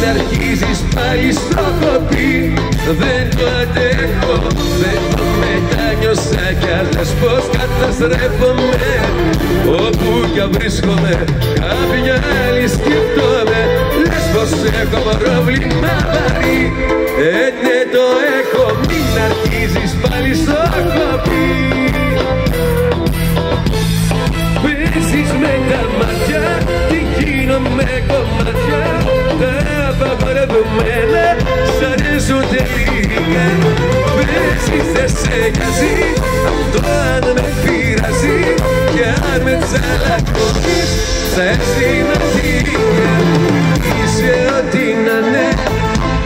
αρχίζεις πάλι στο κοπί. Δεν το αντέχω, δεν το μετάνιωσα κι άλλες πως καταστρέφομαι. Όπου κι αν βρίσκομαι κάποια άλλη σκεφτόμαι. Λες πως έχω πρόβλημα βαρύ. Ναι το έχω, μην αρχίζεις πάλι στο κοπί. Παίζεις με τα μάτια, τι γίνομαι κομμάτια. Τα απαγορευμένα σ' αρέσουν τελικά. Παίζεις δεν σε νοιάζει, αυτό αν με πειράζει. Κι αν με τσαλακώνεις θα έρθει να φύγει. Είσαι ό,τι να ναι.